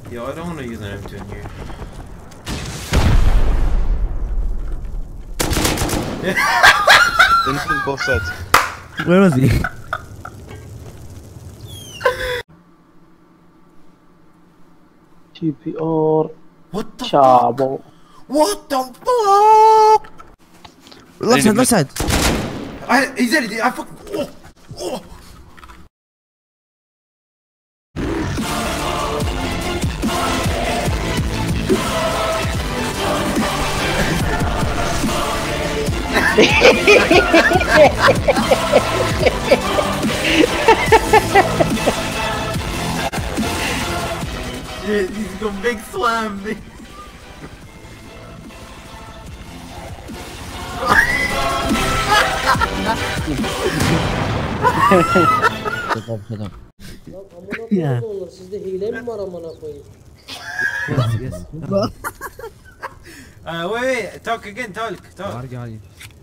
Yo, I don't want to use an M2 in here. Instant both sides. Where was he? TPR. What the Chavo. fuck? What the fuck? Left side, left side. He's dead. I fuck. Oh, oh. Shit, he's gonna big slam me. Yeah. Sizde hile mi var amına koyayım? Yes. Wait, talk again, talk. Var قاعدين.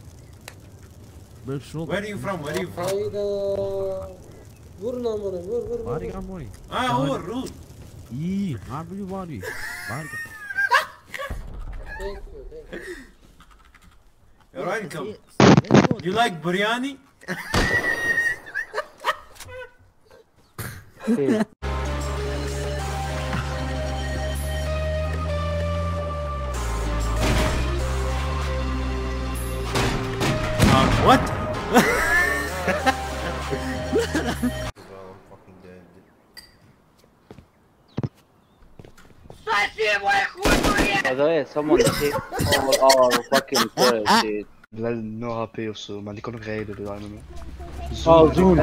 Where are you from? Hayda. Vurun amına vur. Var قاعد موري. هو الروت. إيه عارف شو باري. باري. Thank you. You're welcome. You like biryani? What? By the way, someone hit all our fucking players, dude. Wel no HP of zo, maar die kon nog rijden, de arme. Oh, Zoon.